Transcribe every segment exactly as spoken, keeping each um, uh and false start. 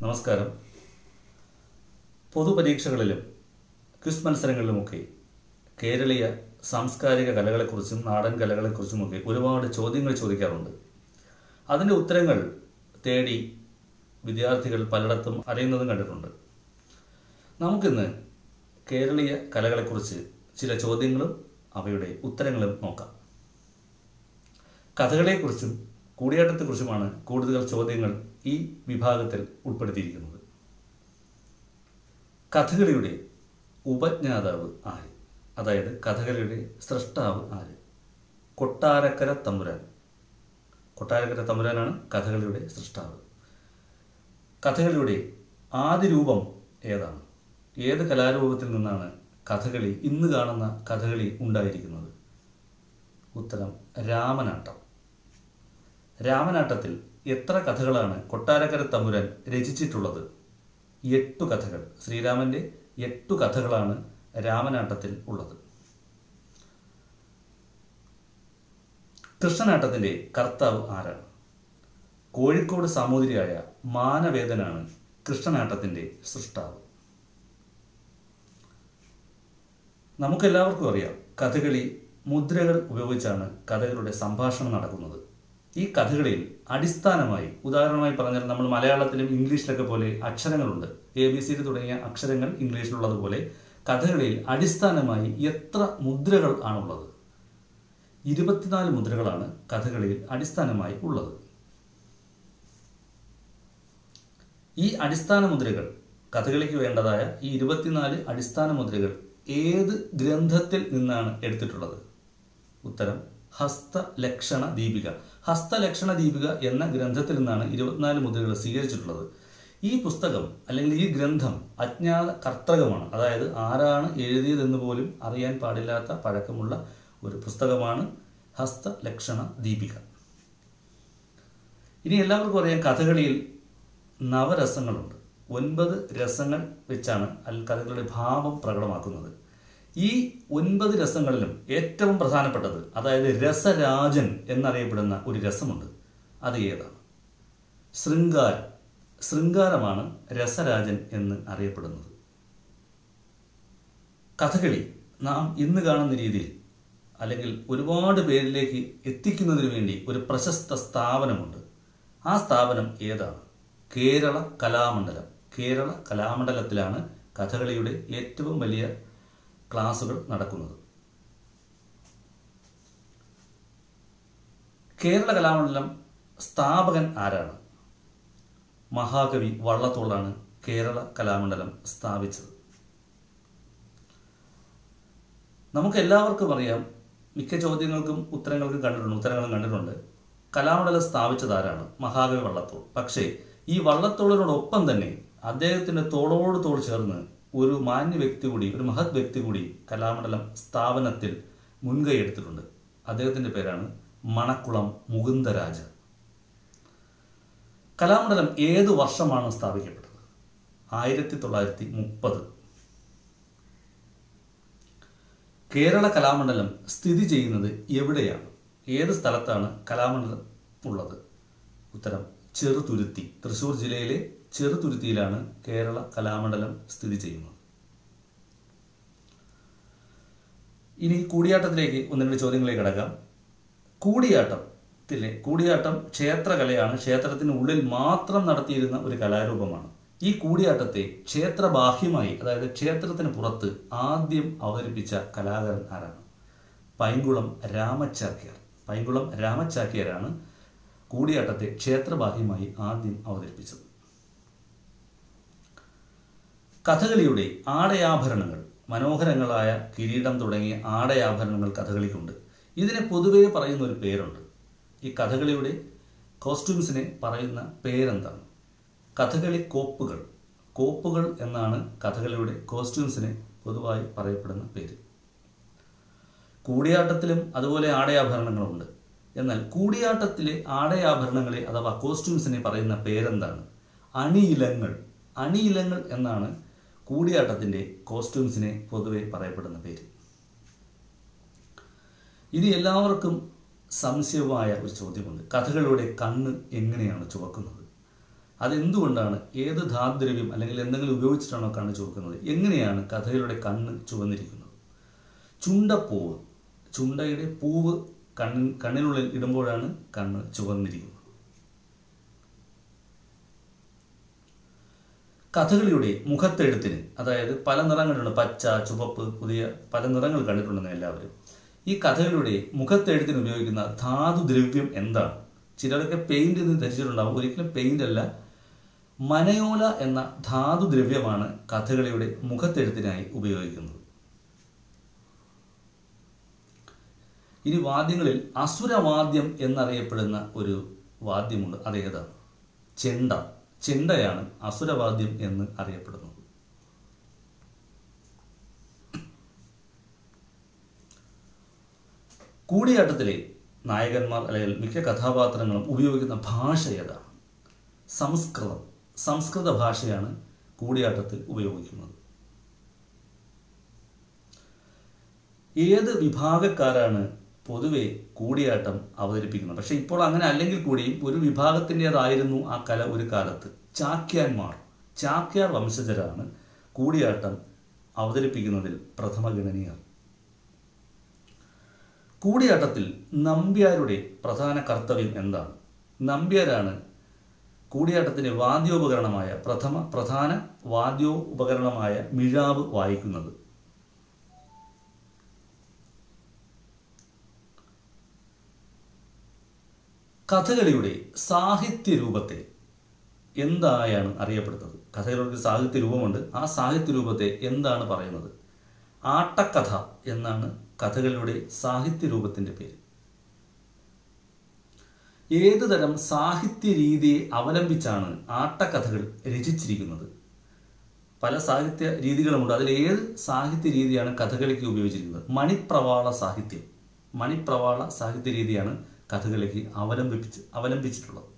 നമസ്കാരം. പൊതുപരീക്ഷകളിലും ക്വിസ് മത്സരങ്ങളിലുമൊക്കെ കേരളീയ സാംസ്കാരിക കലകളെക്കുറിച്ചും നാടൻ കലകളെക്കുറിച്ചുമൊക്കെ ഒരുപാട് ചോദ്യങ്ങൾ ചോദിക്കാറുണ്ട്. അതിൻ്റെ ഉത്തരങ്ങൾ തേടി വിദ്യാർത്ഥികൾ പലയിടത്തും അറിയുന്നതും കണ്ടിട്ടുണ്ട്. നമുക്കിന്ന് കേരളീയ കലകളെക്കുറിച്ച് ചില ചോദ്യങ്ങളും അവയുടെ ഉത്തരങ്ങളും നോക്കാം. കഥകളെക്കുറിച്ചും കൂടിയാട്ടത്തെക്കുറിച്ചുമാണ് കൂടുതൽ ചോദ്യങ്ങൾ ഈ വിഭാഗത്തിൽ ഉൾപ്പെടുത്തിയിരിക്കുന്നത്. കഥകളിയുടെ ഉപജ്ഞാതാവ് ആര്? അതായത് കഥകളിയുടെ സ്രഷ്ടാവ് ആര്? കൊട്ടാരക്കര തമ്പുരാൻ. കൊട്ടാരക്കര തമ്പുരാനാണ് കഥകളിയുടെ സൃഷ്ടാവ്. കഥകളിയുടെ ആദ്യ രൂപം ഏതാണ്? ഏത് കലാരൂപത്തിൽ നിന്നാണ് കഥകളി, ഇന്ന് കാണുന്ന കഥകളി ഉണ്ടായിരിക്കുന്നത്? ഉത്തരം രാമനാട്ടം. രാമനാട്ടത്തിൽ എത്ര കഥകളാണ് കൊട്ടാരക്കര തമ്പുരാൻ രചിച്ചിട്ടുള്ളത്? എട്ടു കഥകൾ. ശ്രീരാമന്റെ എട്ടു കഥകളാണ് രാമനാട്ടത്തിൽ ഉള്ളത്. കൃഷ്ണനാട്ടത്തിന്റെ കർത്താവ് ആരാണ്? കോഴിക്കോട് സാമൂതിരിയായ മാനവേദനാണ് കൃഷ്ണനാട്ടത്തിന്റെ സൃഷ്ടാവ്. നമുക്കെല്ലാവർക്കും അറിയാം, കഥകളി മുദ്രകൾ ഉപയോഗിച്ചാണ് കഥകളുടെ സംഭാഷണം നടക്കുന്നത്. ഈ കഥകളിൽ അടിസ്ഥാനമായി, ഉദാഹരണമായി പറഞ്ഞാൽ നമ്മൾ മലയാളത്തിലും ഇംഗ്ലീഷിലൊക്കെ പോലെ അക്ഷരങ്ങളുണ്ട്. എ ബി സി ഡി തുടങ്ങിയ അക്ഷരങ്ങൾ ഇംഗ്ലീഷിലുള്ളതുപോലെ കഥകളിയിൽ അടിസ്ഥാനമായി എത്ര മുദ്രകൾ ആണുള്ളത്? ഇരുപത്തിനാല് മുദ്രകളാണ് കഥകളിയിൽ അടിസ്ഥാനമായി ഉള്ളത്. ഈ അടിസ്ഥാന മുദ്രകൾ, കഥകളിക്ക് വേണ്ടതായ ഈ ഇരുപത്തിനാല് അടിസ്ഥാന മുദ്രകൾ ഏത് ഗ്രന്ഥത്തിൽ നിന്നാണ് എടുത്തിട്ടുള്ളത്? ഉത്തരം ഹസ്തലക്ഷണ ദീപിക. ഹസ്തലക്ഷണ ദീപിക എന്ന ഗ്രന്ഥത്തിൽ നിന്നാണ് ഇരുപത്തിനാല് മുദ്രകൾ സ്വീകരിച്ചിട്ടുള്ളത്. ഈ പുസ്തകം അല്ലെങ്കിൽ ഈ ഗ്രന്ഥം അജ്ഞാത കർത്തകമാണ്. അതായത് ആരാണ് എഴുതിയതെന്ന് പോലും അറിയാൻ പാടില്ലാത്ത പഴക്കമുള്ള ഒരു പുസ്തകമാണ് ഹസ്തലക്ഷണ ദീപിക. ഇനി എല്ലാവർക്കും അറിയാം, കഥകളിയിൽ നവരസങ്ങളുണ്ട്. ഒൻപത് രസങ്ങൾ വെച്ചാണ് കഥകളുടെ ഭാവം പ്രകടമാക്കുന്നത്. ഈ ഒൻപത് രസങ്ങളിലും ഏറ്റവും പ്രധാനപ്പെട്ടത്, അതായത് രസരാജൻ എന്നറിയപ്പെടുന്ന ഒരു രസമുണ്ട്. അത് ഏതാണ്? ശൃംഗാരം. ശൃംഗാരമാണ് രസരാജൻ എന്ന് അറിയപ്പെടുന്നത്. കഥകളി നാം ഇന്ന് കാണുന്ന രീതിയിൽ അല്ലെങ്കിൽ ഒരുപാട് പേരിലേക്ക് എത്തിക്കുന്നതിന് വേണ്ടി ഒരു പ്രശസ്ത സ്ഥാപനമുണ്ട്. ആ സ്ഥാപനം ഏതാണ്? കേരള കലാമണ്ഡലം. കേരള കലാമണ്ഡലത്തിലാണ് കഥകളിയുടെ ഏറ്റവും വലിയ ക്ലാസുകൾ നടക്കുന്നത്. കേരള കലാമണ്ഡലം സ്ഥാപകൻ ആരാണ്? മഹാകവി വള്ളത്തോളാണ് കേരള കലാമണ്ഡലം സ്ഥാപിച്ചത്. നമുക്ക് എല്ലാവർക്കും അറിയാം, മിക്ക ചോദ്യങ്ങൾക്കും ഉത്തരങ്ങൾക്കും കണ്ടിട്ടുണ്ട് ഉത്തരങ്ങളും കണ്ടിട്ടുണ്ട് കലാമണ്ഡലം സ്ഥാപിച്ചത് ആരാണ്? മഹാകവി വള്ളത്തോൾ. പക്ഷേ ഈ വള്ളത്തോളിനോടൊപ്പം തന്നെ അദ്ദേഹത്തിന്റെ തോളോട് തോൾ ചേർന്ന് ഒരു മാന്യ വ്യക്തി കൂടി, ഒരു മഹത് വ്യക്തി കൂടി കലാമണ്ഡലം സ്ഥാപനത്തിൽ മുൻകൈ എടുത്തിട്ടുണ്ട്. അദ്ദേഹത്തിന്റെ പേരാണ് മണക്കുളം മുകുന്ദരാജ. കലാമണ്ഡലം ഏത് വർഷമാണ് സ്ഥാപിക്കപ്പെട്ടത്? ആയിരത്തി തൊള്ളായിരത്തി മുപ്പത്. കേരള കലാമണ്ഡലം സ്ഥിതി ചെയ്യുന്നത് എവിടെയാണ്? ഏത് സ്ഥലത്താണ് കലാമണ്ഡലം ഉള്ളത്? ഉത്തരം ചെറുതുരുത്തി. തൃശ്ശൂർ ജില്ലയിലെ ചെറുതുരുത്തിയിലാണ് കേരള കലാമണ്ഡലം സ്ഥിതി ചെയ്യുന്നത്. ഇനി കൂടിയാട്ടത്തിലേക്ക് ഒന്ന് രണ്ട് ചോദ്യങ്ങളിലേക്ക് കടക്കാം. കൂടിയാട്ടത്തിലെ കൂടിയാട്ടം ക്ഷേത്രകലയാണ്. ക്ഷേത്രത്തിന് ഉള്ളിൽ മാത്രം നടത്തിയിരുന്ന ഒരു കലാരൂപമാണ്. ഈ കൂടിയാട്ടത്തെ ക്ഷേത്രബാഹ്യമായി, അതായത് ക്ഷേത്രത്തിന് പുറത്ത് ആദ്യം അവതരിപ്പിച്ച കലാകാരൻ ആരാണ്? പൈങ്കുളം രാമച്ചാക്യാർ. പൈങ്കുളം രാമച്ചാക്യാരാണ് കൂടിയാട്ടത്തെ ക്ഷേത്രബാഹ്യമായി ആദ്യം അവതരിപ്പിച്ചത്. കഥകളിയുടെ ആടയാഭരണങ്ങൾ, മനോഹരങ്ങളായ കിരീടം തുടങ്ങിയ ആടയാഭരണങ്ങൾ കഥകളിക്കുണ്ട്. ഇതിനെ പൊതുവേ പറയുന്ന ഒരു പേരുണ്ട്. ഈ കഥകളിയുടെ കോസ്റ്റ്യൂംസിനെ പറയുന്ന പേരെന്താണ്? കഥകളി കോപ്പുകൾ. കോപ്പുകൾ എന്നാണ് കഥകളിയുടെ കോസ്റ്റ്യൂംസിനെ പൊതുവായി പറയപ്പെടുന്ന പേര്. കൂടിയാട്ടത്തിലും അതുപോലെ ആടയാഭരണങ്ങളുണ്ട്. എന്നാൽ കൂടിയാട്ടത്തിലെ ആടയാഭരണങ്ങളെ അഥവാ കോസ്റ്റ്യൂംസിനെ പറയുന്ന പേരെന്താണ്? അണിയിലങ്ങൾ. അണിയിലങ്ങൾ എന്നാണ് കൂടിയാട്ടത്തിന്റെ കോസ്റ്റ്യൂംസിനെ പൊതുവെ പറയപ്പെടുന്ന പേര്. ഇനി എല്ലാവർക്കും സംശയമായ ഒരു ചോദ്യമുണ്ട്. കഥകളിയുടെ കണ്ണ് എങ്ങനെയാണ് ചുവക്കുന്നത്? അതെന്തുകൊണ്ടാണ്, ഏത് ധാതുദ്രവ്യം അല്ലെങ്കിൽ എന്തെങ്കിലും ഉപയോഗിച്ചിട്ടാണോ കണ്ണ് ചുവക്കുന്നത്? എങ്ങനെയാണ് കഥകളിയുടെ കണ്ണ് ചുവന്നിരിക്കുന്നത്? ചുണ്ടപ്പൂവ്, ചുണ്ടയുടെ പൂവ് കണ്ണിൻ കണ്ണിനുള്ളിൽ ഇടുമ്പോഴാണ് കണ്ണ് ചുവന്നിരിക്കുന്നത്. കഥകളിയുടെ മുഖത്തെഴുത്തിന്, അതായത് പല നിറങ്ങളുണ്ട്, പച്ച, ചുവപ്പ്, പുതിയ പല നിറങ്ങൾ കണ്ടിട്ടുണ്ടെന്ന് എല്ലാവരും. ഈ കഥകളിയുടെ മുഖത്തെഴുത്തിന് ഉപയോഗിക്കുന്ന ധാതുദ്രവ്യം എന്താണ്? ചിലരൊക്കെ പെയിന്റ് എന്ന് ധരിച്ചിട്ടുണ്ടാവും. ഒരിക്കലും പെയിന്റ് അല്ല. മനയോല എന്ന ധാതുദ്രവ്യമാണ് കഥകളിയുടെ മുഖത്തെഴുത്തിനായി ഉപയോഗിക്കുന്നത്. ഇനി വാദ്യങ്ങളിൽ അസുരവാദ്യം എന്നറിയപ്പെടുന്ന ഒരു വാദ്യമുണ്ട്. അതേതാണ്? ചെണ്ട. ചെണ്ടയാണ് അസുരവാദ്യം എന്ന് അറിയപ്പെടുന്നത്. കൂടിയാട്ടത്തിലെ നായകന്മാർ അല്ലെങ്കിൽ മിക്ക കഥാപാത്രങ്ങളും ഉപയോഗിക്കുന്ന ഭാഷ ഏതാണ്? സംസ്കൃതം. സംസ്കൃത ഭാഷയാണ് കൂടിയാട്ടത്തിൽ ഉപയോഗിക്കുന്നത്. ഏത് വിഭാഗക്കാരാണ് പൊതുവെ കൂടിയാട്ടം അവതരിപ്പിക്കുന്നത്? പക്ഷെ ഇപ്പോൾ അങ്ങനെ അല്ലെങ്കിൽ കൂടിയും ഒരു വിഭാഗത്തിൻ്റെതായിരുന്നു ആ കല ഒരു കാലത്ത്. ചാക്യാന്മാർ, ചാക്യാർ വംശജരാണ് കൂടിയാട്ടം അവതരിപ്പിക്കുന്നതിൽ പ്രഥമഗണനീയർ. കൂടിയാട്ടത്തിൽ നമ്പ്യാരുടെ പ്രധാന കർത്തവ്യം എന്താണ്? നമ്പ്യാരാണ് കൂടിയാട്ടത്തിന്റെ വാദ്യോപകരണമായ പ്രഥമ പ്രധാന വാദ്യോപകരണമായ മിഴാവ് വായിക്കുന്നത്. കഥകളിയുടെ സാഹിത്യ രൂപത്തെ എന്തായാണ് അറിയപ്പെടുന്നത്? കഥകളിയുടെ ഒരു സാഹിത്യ രൂപമുണ്ട്. ആ സാഹിത്യ രൂപത്തെ എന്താണ് പറയുന്നത്? ആട്ടക്കഥ എന്നാണ് കഥകളിയുടെ സാഹിത്യ രൂപത്തിന്റെ പേര്. ഏതു തരം സാഹിത്യ രീതിയെ അവലംബിച്ചാണ് ആട്ടക്കഥകൾ രചിച്ചിരിക്കുന്നത്? പല സാഹിത്യ രീതികളുമുണ്ട്. അതിൽ ഏത് സാഹിത്യ രീതിയാണ് കഥകളിക്ക് ഉപയോഗിച്ചിരിക്കുന്നത്? മണിപ്രവാള സാഹിത്യം. മണിപ്രവാള സാഹിത്യ രീതിയാണ് കഥകളിക്ക് അവലംബിച്ച് അവലംബിച്ചിട്ടുള്ളത്.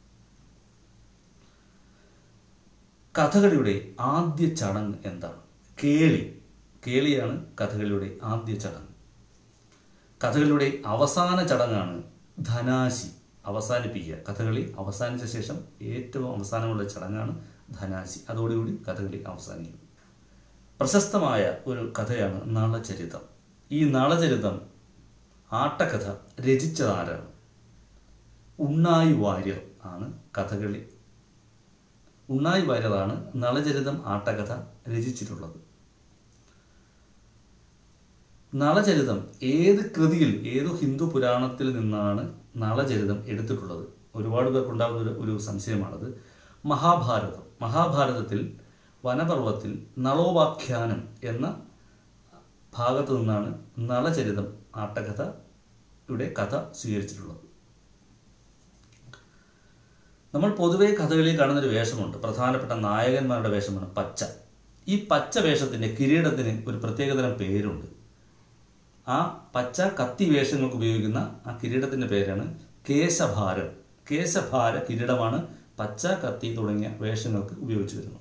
കഥകളിയുടെ ആദ്യ ചടങ്ങ് എന്താണ്? കേളി. കേളിയാണ് കഥകളിയുടെ ആദ്യ ചടങ്ങ്. കഥകളിയുടെ അവസാന ചടങ്ങാണ് ധനാശി. അവസാനിപ്പിക്കുക. കഥകളി അവസാനിച്ച ശേഷം ഏറ്റവും അവസാനമുള്ള ചടങ്ങാണ് ധനാശി. അതോടുകൂടി കഥകളി അവസാനിക്കും. പ്രശസ്തമായ ഒരു കഥയാണ് നളചരിതം. ഈ നളചരിതം ആട്ടക്കഥ രചിച്ചതാരാണ്? ഉണ്ണായി വാര്യർ ആണ് കഥകളി. ഉണ്ണായി വാര്യറാണ് നളചരിതം ആട്ടക്കഥ രചിച്ചിട്ടുള്ളത്. നളചരിതം ഏത് കൃതിയിൽ, ഏതു ഹിന്ദു പുരാണത്തിൽ നിന്നാണ് നളചരിതം എടുത്തിട്ടുള്ളത്? ഒരുപാട് പേർക്കുണ്ടാകുന്ന ഒരു ഒരു സംശയമാണത്. മഹാഭാരതം. മഹാഭാരതത്തിൽ വനപർവ്വത്തിൽ നളോപാഖ്യാനം എന്ന ഭാഗത്തു നിന്നാണ് നളചരിതം ആട്ടക്കഥയുടെ കഥ സ്വീകരിച്ചിട്ടുള്ളത്. നമ്മൾ പൊതുവെ കഥകളിൽ കാണുന്നൊരു വേഷമുണ്ട്. പ്രധാനപ്പെട്ട നായകന്മാരുടെ വേഷമാണ് പച്ച. ഈ പച്ച വേഷത്തിന്റെ കിരീടത്തിന് ഒരു പ്രത്യേകതരം പേരുണ്ട്. ആ പച്ച കത്തി വേഷങ്ങൾക്ക് ഉപയോഗിക്കുന്ന ആ കിരീടത്തിന്റെ പേരാണ് കേശഭാരം. കേശഭാര കിരീടമാണ് പച്ച, കത്തി തുടങ്ങിയ വേഷങ്ങൾക്ക് ഉപയോഗിച്ചു വരുന്നത്.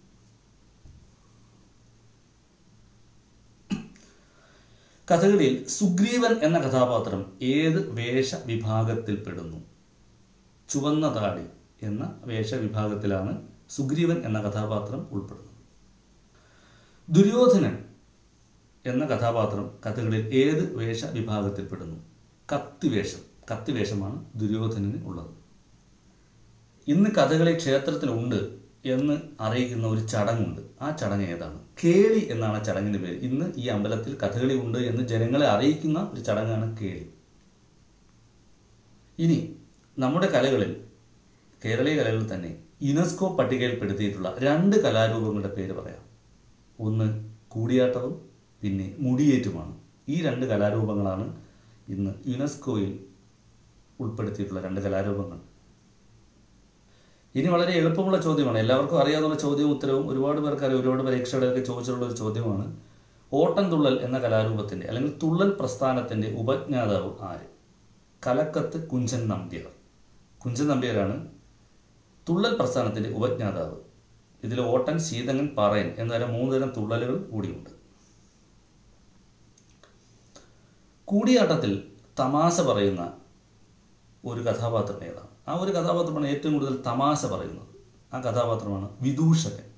കഥകളിയിൽ സുഗ്രീവൻ എന്ന കഥാപാത്രം ഏത് വേഷ വിഭാഗത്തിൽ പെടുന്നു? ചുവന്ന താടി എന്ന വേഷവിഭാഗത്തിലാണ് സുഗ്രീവൻ എന്ന കഥാപാത്രം ഉൾപ്പെടുന്നത്. ദുര്യോധനൻ എന്ന കഥാപാത്രം കഥകളിൽ ഏത് വേഷ വിഭാഗത്തിൽപ്പെടുന്നു? കത്തിവേഷം. കത്തിവേഷമാണ് ദുര്യോധനന് ഉള്ളത്. ഇന്ന് കഥകളി ക്ഷേത്രത്തിലുണ്ട് എന്ന് അറിയിക്കുന്ന ഒരു ചടങ്ങുണ്ട്. ആ ചടങ്ങ് ഏതാണ്? കേളി എന്നാണ് ചടങ്ങിന്റെ പേര്. ഇന്ന് ഈ അമ്പലത്തിൽ കഥകളി ഉണ്ട് എന്ന് ജനങ്ങളെ അറിയിക്കുന്ന ഒരു ചടങ്ങാണ് കേളി. ഇനി നമ്മുടെ കലകളിൽ, കേരളീയ കലകളിൽ തന്നെ യുനെസ്കോ പട്ടികയിൽപ്പെടുത്തിയിട്ടുള്ള രണ്ട് കലാരൂപങ്ങളുടെ പേര് പറയാം. ഒന്ന് കൂടിയാട്ടവും പിന്നെ മുടിയേറ്റുമാണ്. ഈ രണ്ട് കലാരൂപങ്ങളാണ് ഇന്ന് യുനെസ്കോയിൽ ഉൾപ്പെടുത്തിയിട്ടുള്ള രണ്ട് കലാരൂപങ്ങൾ. ഇനി വളരെ എളുപ്പമുള്ള ചോദ്യമാണ്, എല്ലാവർക്കും അറിയാവുന്ന ചോദ്യവും ഉത്തരവും ഒരുപാട് പേർക്ക് അറിയാം, ഒരുപാട് പരീക്ഷകളിലൊക്കെ ചോദിച്ചിട്ടുള്ള ഒരു ചോദ്യമാണ്. ഓട്ടൻ തുള്ളൽ എന്ന കലാരൂപത്തിന്റെ അല്ലെങ്കിൽ തുള്ളൽ പ്രസ്ഥാനത്തിന്റെ ഉപജ്ഞാതാവ് ആര്? കലക്കത്ത് കുഞ്ചൻ നമ്പ്യാർ. കുഞ്ചൻ നമ്പ്യാരാണ് തുള്ളൽ പ്രസ്ഥാനത്തിന്റെ ഉപജ്ഞാതാവ്. ഇതിൽ ഓട്ടൻ, ശീതങ്ങൻ, പറയൻ എന്നതരം മൂന്ന് തരം തുള്ളലുകൾ കൂടിയുണ്ട്. കൂടിയാട്ടത്തിൽ തമാശ പറയുന്ന ഒരു കഥാപാത്രം ഏതാണ്? ആ ഒരു കഥാപാത്രമാണ് ഏറ്റവും കൂടുതൽ തമാശ പറയുന്നത്. ആ കഥാപാത്രമാണ് വിദൂഷകൻ.